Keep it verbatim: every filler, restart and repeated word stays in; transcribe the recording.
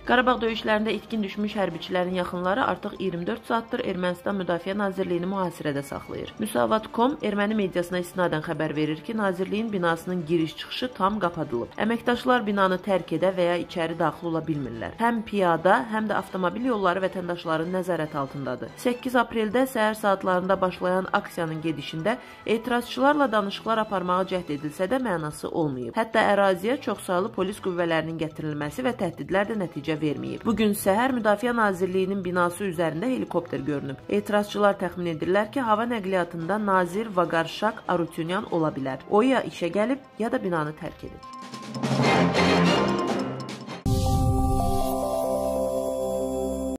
Qarabağ döyüşlərində itkin düşmüş hərbiçilərin yaxınları artıq iyirmi dörd saatdır Ermənistan Müdafiə Nazirliyini mühasirədə saxlayır. Müsavat nöqtə com erməni mediasına istinadən xəbər verir ki, Nazirliyin binasının giriş-çıxışı tam qapadılıb. Əməkdaşlar binanı tərk edə və ya içəri daxil ola bilmirlər. Həm piyada, həm də avtomobil yolları vətəndaşların nəzarət altındadır. səkkiz apreldə səhər saatlarında başlayan aksiyanın gedişində etirazçılarla danışıqlar aparmağa cəhd edilsə də mənası olmayıb. Hətta əraziyə çoxsaylı polis qüvvələrinin gətirilməsi və təhdidlər də nəticə verməyib. Bugün səhər Müdafiə Nazirliyinin binası üzərində helikopter görünüb. Etirazçılar təxmin edirlər ki, hava nəqliyyatında nazir Vaqarşak Arutyunyan ola bilər. O ya işə gəlib, ya da binanı tərk edib.